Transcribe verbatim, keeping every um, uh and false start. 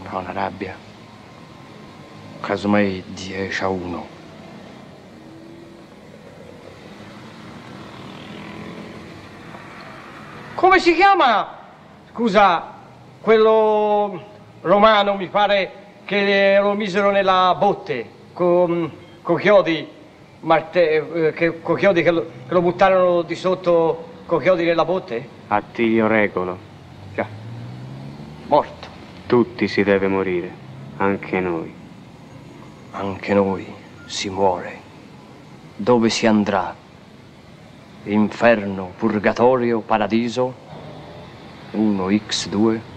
No, la rabbia. Casomai dieci a uno. Come si chiama? Scusa, quello romano mi pare che lo misero nella botte con, con chiodi, Marte, eh, che, con chiodi che lo, che lo buttarono di sotto con chiodi nella botte? Attilio Regolo. Già, morto. Tutti si deve morire, anche noi. Anche noi si muore. Dove si andrà? Inferno, purgatorio, paradiso? uno, x due?